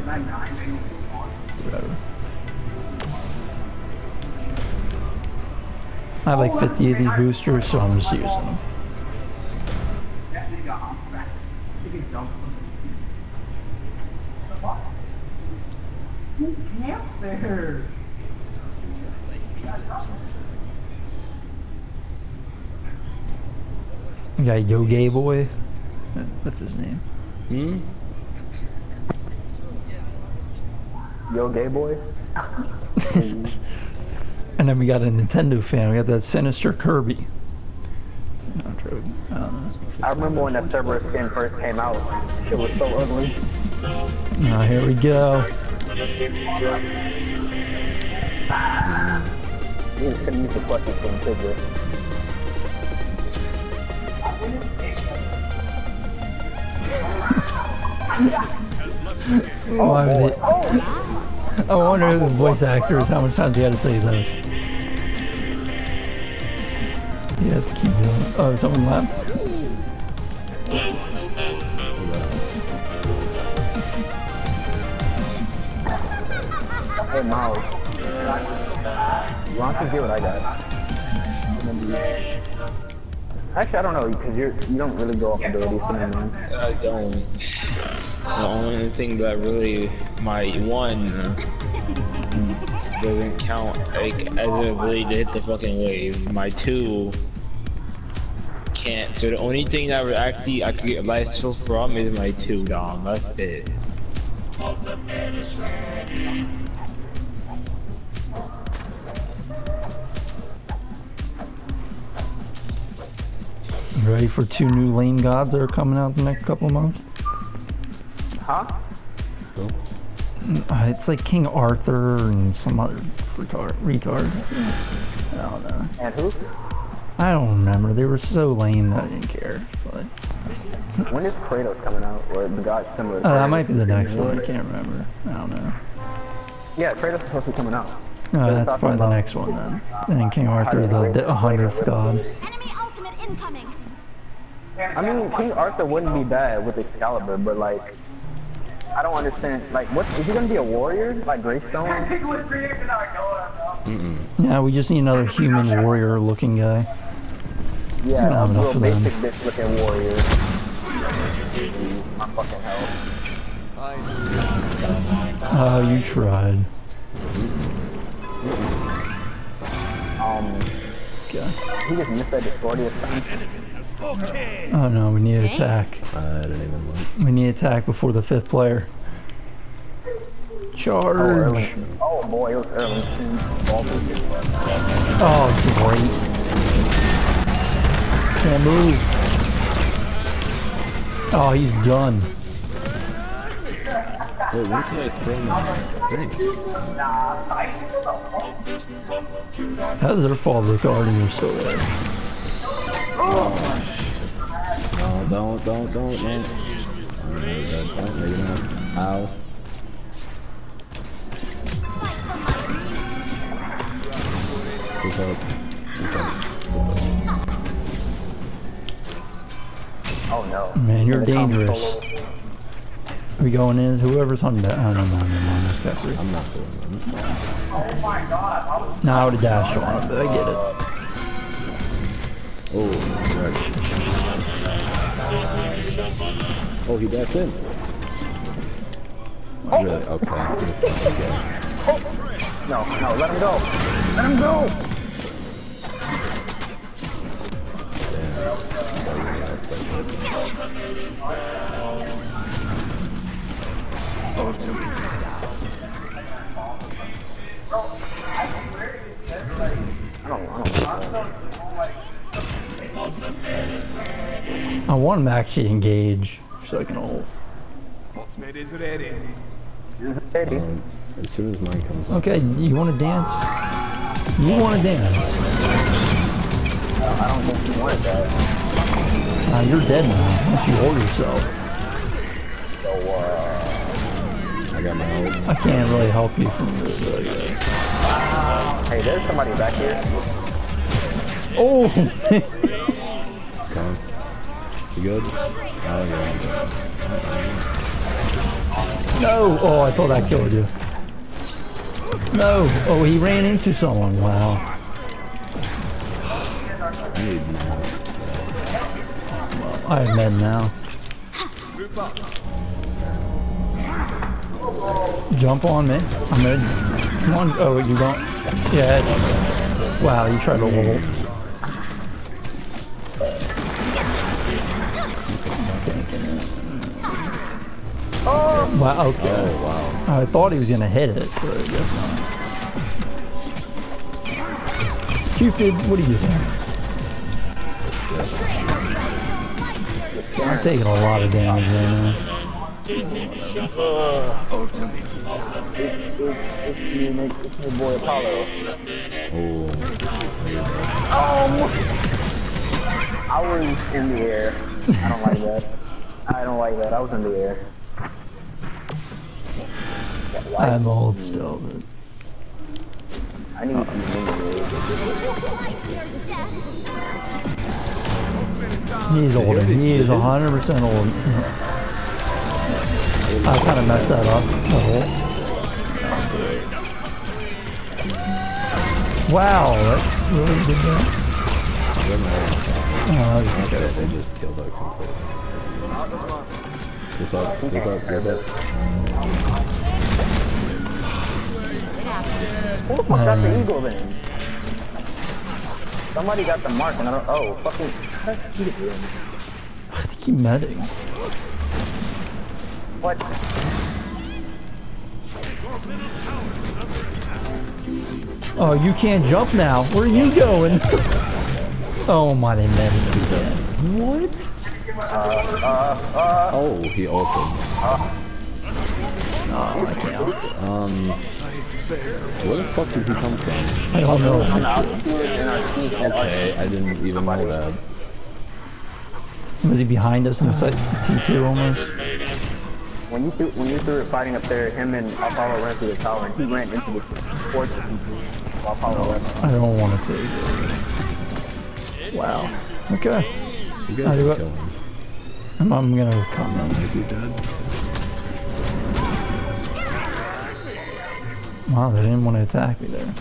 Whatever. I have like 50 of these boosters, so I'm just using them. You got Yo Gay Boy. That's his name. Hmm? Yo Gay Boy? And then we got a Nintendo fan. We got that Sinister Kirby. I remember when that Cerberus skin first came out. Shit was so ugly. Now here we go. You just couldn't use the questions from Cerberus. Why would it? I wonder who the voice actor is, how much time he had to say those. You have to keep doing it. Oh, someone left. Hey, Miles. Why don't you get what I got? Actually, I don't know, because you don't really go off abilities for me, man. I don't. The only thing that really, my one doesn't count like as an ability to hit the fucking wave. My two can't. So the only thing that would actually I could get life steal from is my two, Dom. That's it. Ready for 2 new lane gods that are coming out the next couple of months? Huh? It's like King Arthur and some other retards. I don't know. And who? I don't remember. They were so lame that I didn't care. It's like, When is Kratos coming out? Or the god similar to that Kratos? might be the next one. I can't remember. I don't know. Yeah, Kratos is supposed to be coming out. No, that's probably the next one then. And then King Arthur is the 100th god. Enemy ultimate incoming. I mean, King Arthur wouldn't be bad with Excalibur, but like, I don't understand. Like, what is he gonna be a warrior? Like Greystone? Yeah, we just need another human warrior looking guy. Yeah, Not a enough real of basic them. bitch looking warrior. My fucking hell. Oh, you tried. Okay. He just missed that discordia time. Oh no, we need attack. I didn't even look. We need attack before the 5th player. Charge! Oh boy, it was early. Oh, great. Can't move. Oh, he's done. Wait, when can I throw my thing? How's their fault the Guardians are still there? No, don't, man. Don't make it up. Ow. What's up? Oh no. Man, you're dangerous. Are we going in? Whoever's on that. Oh, no, this guy free. I'm not doing that. No, I would have dashed on it, but I get it. Oh, right. Oh, he dashed in. Oh. Really? Okay. No, let him go. Let him go. I want him to actually engage so I can ult. Ultimate is ready. As soon as mine comes up. Okay, you want to dance? You want to dance? I don't think he wanted that. You're dead now, unless you hold yourself. So, I got my ult. I can't really help you from this. hey, there's somebody back here. Oh! Okay. You good? Oh, yeah, I'm good. No! Oh, I thought I killed you. No! Oh, he ran into someone. Wow. I have med now. Jump on me. I'm med. Come on. Oh, you don't. Yeah. Wow, you tried to ult. Wow, okay. Oh, wow. I thought he was gonna hit it, but I guess not. Cupid, what are you doing? I'm taking a lot of damage right now. It's your boy Apollo. I was in the air. I don't like that. I don't like that. I was in the air. I'm old still, but... I need to be in the air. He's old. He is 100% old. I kind of messed that up. Wow, that really did that. Oh, okay. They just killed our completely. What's up? Who the fuck got the eagle then? Somebody got the mark and I don't. Oh, fucking. I think he medding. What? Oh, you can't jump now. Where are you going? Oh my, they medding again. What? Oh, he ulted. Oh, I can't. Where the fuck did he come from? I don't know. Okay, I didn't even know that. Was he behind us in the T2 almost? When you threw it fighting up there, him and Apollo ran through the tower and he ran into the fortress while Apollo left. I don't want to take it. Wow. Okay. You guys are killing him. I'm gonna come in. If you're dead. Wow, they didn't want to attack me there.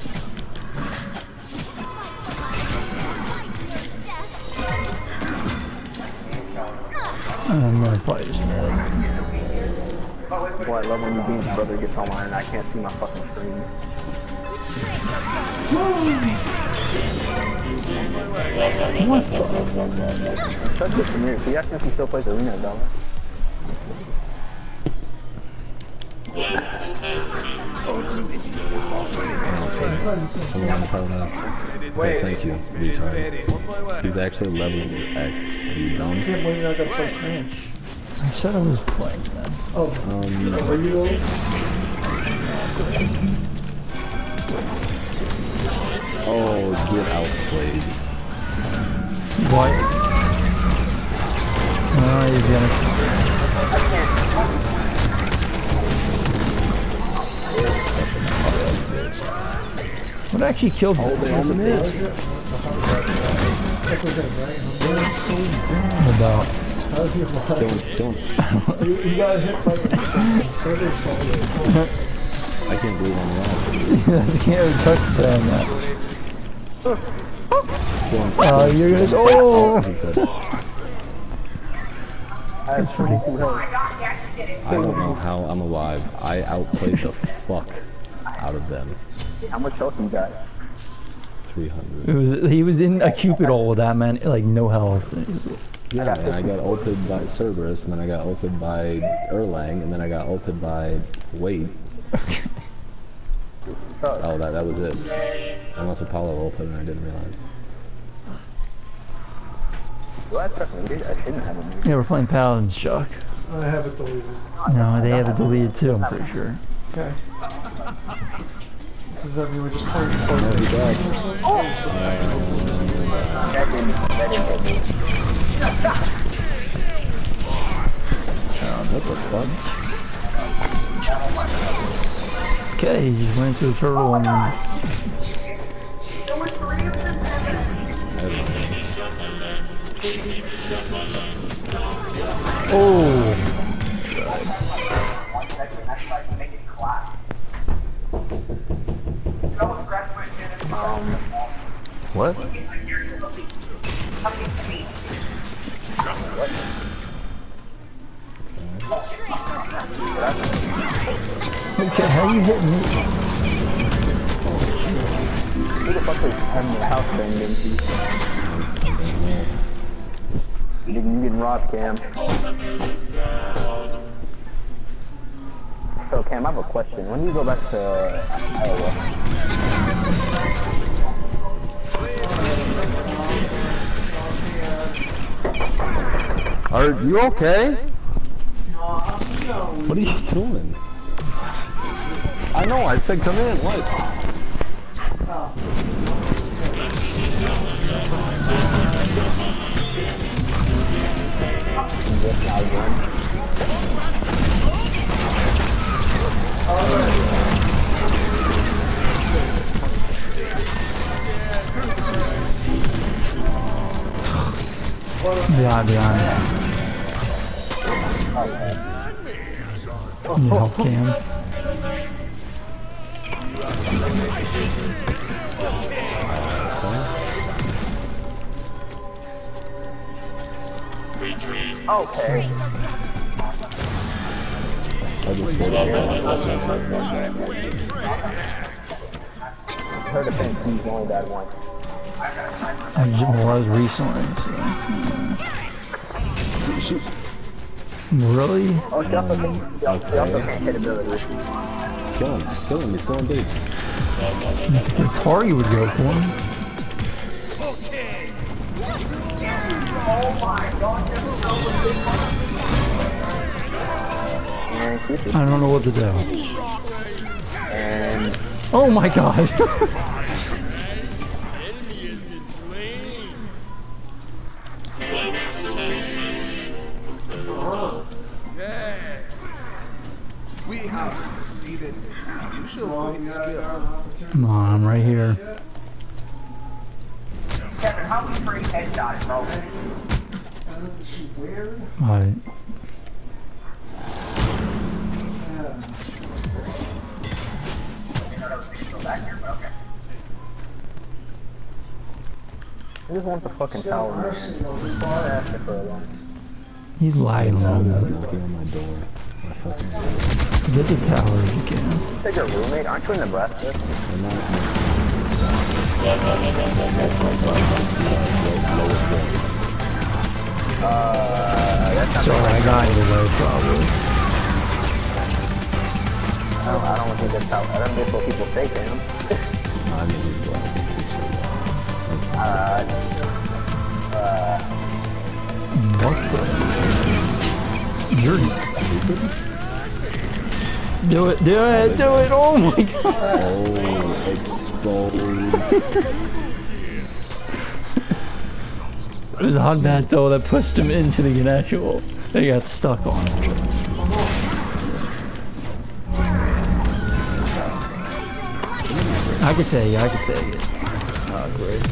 I'm gonna probably just Boy, I love when you beat brother gets online and I can't see my fucking screen. What the? Such good to me. He asked me if he still plays Arena, though. Someone tell that. Wait. Thank you, retard. He's actually level X. Are you dumb? I said I was playing that. Oh, get outplayed. What? Oh, you're gonna... What actually killed me? Oh, they all missed. About... Don't. You got hit by the I can't believe I'm alive. I can't touch saying that. Oh, you're gonna... Oh! That's pretty cool. I don't know how I'm alive. I outplayed the fuck out of them. How much health you got? 300. He was in a Cupid hole with that man, like no health. Yeah, and I got ulted by Cerberus, and then I got ulted by Erlang, and then I got ulted by Wait. Oh, that was it. Unless Apollo ulted and I didn't realize. Well, I shouldn't have it. Yeah, we're playing Paladins, Chuck. I have it deleted. No, they have it deleted too, I'm pretty sure. Okay. This is that you were just playing PlayStation or something? What the fuck? Okay, he just went into a turtle and... Oh! what? Okay, how you hitting me? Who the fuck is having the house banged into? You getting robbed, Cam. So, Cam, I have a question. When do you go back to Iowa? Are you okay? What are you doing? I know, I said come in, what? Behind. Can you help Cam? Okay. I heard a thing, he's only that one. I was recently, so. Really? Oh, she also can't hit ability. Kill him, he's still engaged. The Atari would go for him. I don't know what to do. And oh my god! We have succeeded. You show great skill. Come on, I'm right here. Kevin, how many free headshots, bro? She weird? Alright. I just want the fucking tower, man. I asked it for a long. He's lagging a little bit. Knocking on my door. My fucking door. Get the tower if you can. Take your roommate, aren't you in Nebraska? I'm not. That's not Sorry, I got you though, probably. I don't think that's how, I don't think that's what people say, Cam. I mean, well, What the? You're stupid. Do it! Oh my god! oh, exposed. It was Hanbato that pushed him into the Ganesha. They got stuck on it. I could take it. Oh, great.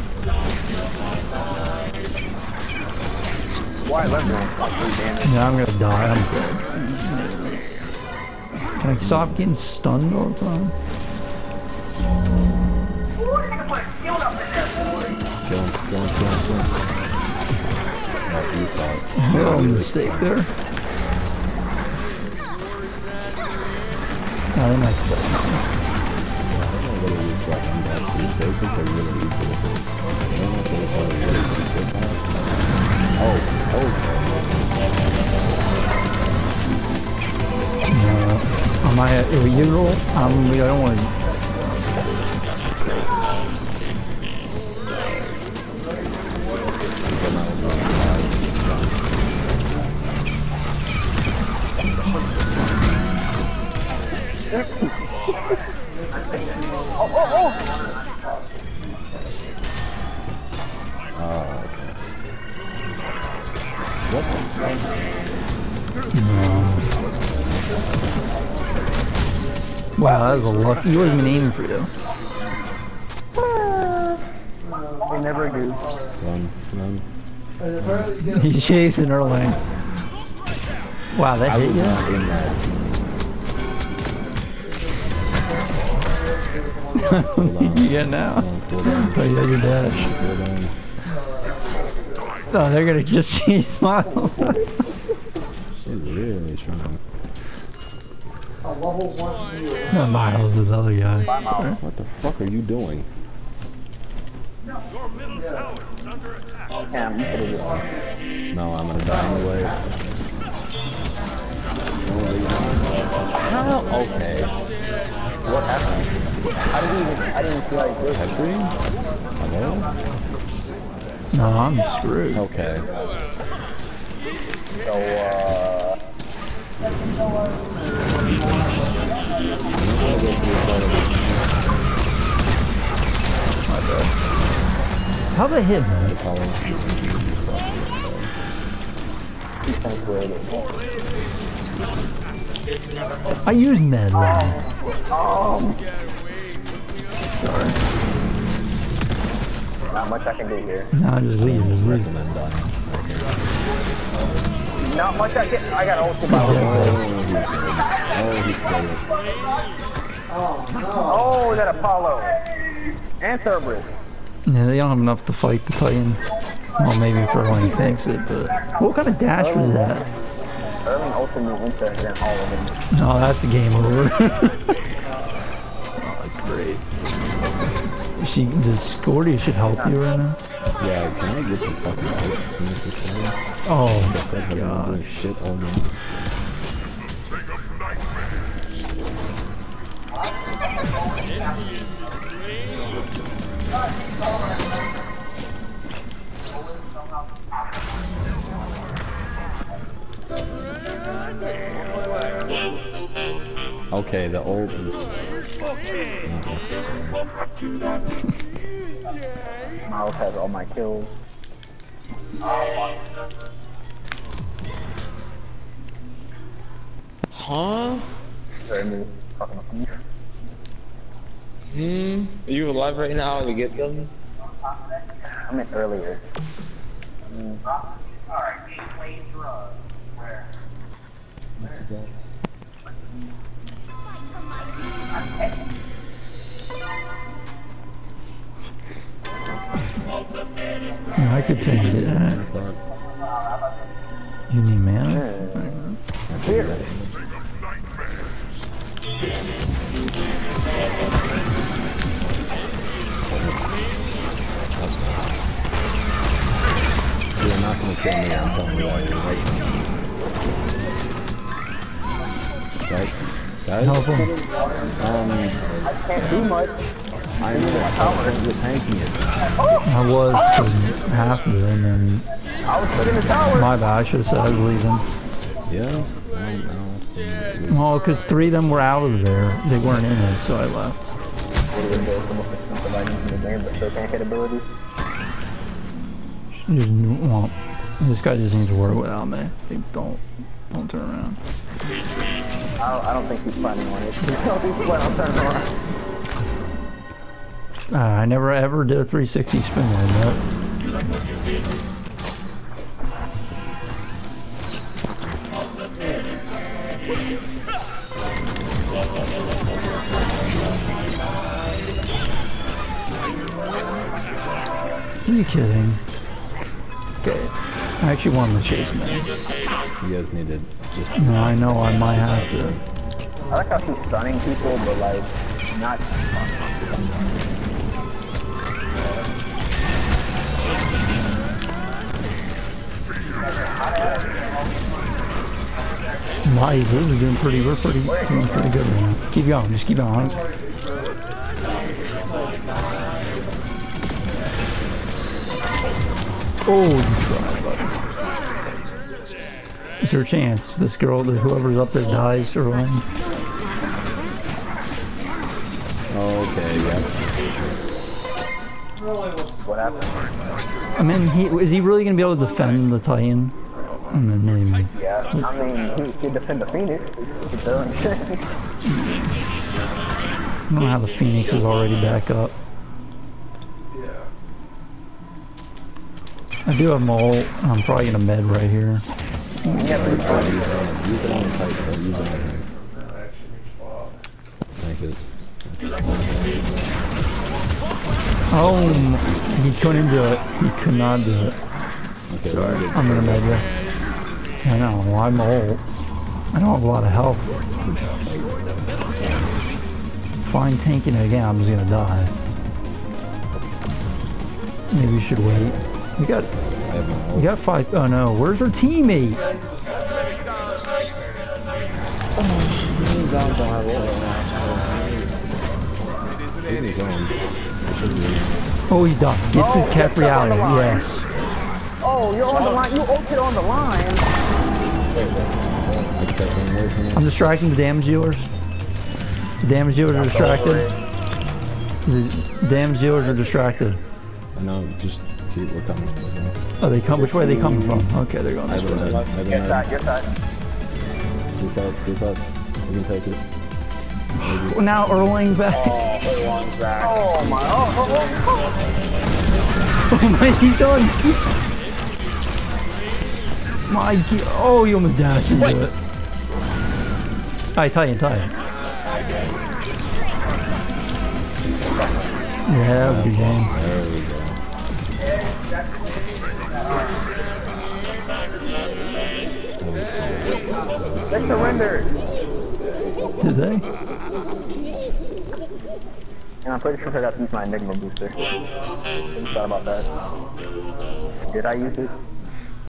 Why let me like 3 damage? Yeah, I'm gonna die. I'm dead. Can I stop getting stunned all the time? Kill him. Oh, you thought. Little mistake there. I didn't like that. I don't know what it looks like on that these days. It's like really easy to do. I don't know if it's like really good pass. No. Am I a usual? I don't want to. Wow, that was a lucky. He wasn't even aiming for you. They never do. Run. And apparently you get He's chasing Erlang. Wow, that hit you? Not in that. Yeah, now. Oh, yeah, your dash. Oh, they're gonna just chase Miles. She's really strong. A level 1 heal. No, Miles is the other guy. What the fuck are you doing? Damn, you could have No, I'm gonna die anyway. How? Okay. What happened? I didn't feel like this. Petri? Hello? No, I'm screwed. Okay. So, How they hit me? I use med. not much I can do here. No, just leave. Just leave. Not much I can. I got ultimate. Oh, that Apollo and Cerberus. Yeah, they don't have enough to fight the Titan. Well, maybe for when he takes it, but what kind of dash was that? Erwin ultimate interested in all of them. No, that's a game over. Oh, great. Does Scordy should help you right now? Yeah, can I get some fucking ice from this system? Oh I said, my I'm god. doing shit all night. Okay, the ult is not necessary. Miles has all my kills. Huh? Jeremy, fucking thief. Are you alive right now to get them? I meant earlier. Yeah, I could change it. You need mana? Here. You're not gonna kill me, I'm telling you that right now. Guys? Help him. I can't do much. I know, I thought you're tanking it. I was for half of it, and then I was put in the tower. my bad. I should have said I was leaving. Yeah? Well, because 3 of them were out of there. They weren't in it, so I left. Well, this guy just needs to work without me. Don't turn around. I don't think he's planning on it. I don't think he's planning on turning around. I never ever did a 360 spin like that. Are you kidding? Okay. I actually wanted to chase me. You guys need to just... No, I know I might have to. I like how she's stunning people, but like, not... Nice, this is doing pretty, doing pretty good right now. Keep going, just keep going. Oh, you tried, buddy. Is there a chance this girl, whoever's up there dies early? Okay, yeah. What happened? I mean, is he really going to be able to defend the Titan? I mean, maybe. Yeah, I mean, he could defend the Phoenix. He's doing shit. I don't know how the Phoenix is already back up. I do have my ult. I'm probably gonna med right here. Use it on the tight, though. Use it on the... Thank you. Oh, he couldn't do it. He could not do it. Okay, Sorry, well, I'm gonna med you. I know, I'm old. I don't have a lot of health. If I'm tanking it again, I'm just gonna die. Maybe we should wait. We got five. Oh no, where's our teammate? Oh, he's done. Get the cap reality. Yes. Oh, you're on the line. You ulted on the line. I'm distracting the damage dealers. The damage dealers are distracted. The damage dealers are distracted. I know, just keep, we're coming. Oh, they come. Which way are they coming from? Okay, they're going I this don't way. know. Get that. Get that. Keep up. We can take it. Well, now Erlang back. Oh my. Oh my, he's done. My God. Oh, you almost dashed into it. Alright, tie in. Yeah, that was a good game. There we go. They surrendered. Did they? And I'm pretty sure I got to use my Enigma booster. Thought about that. Did I use it?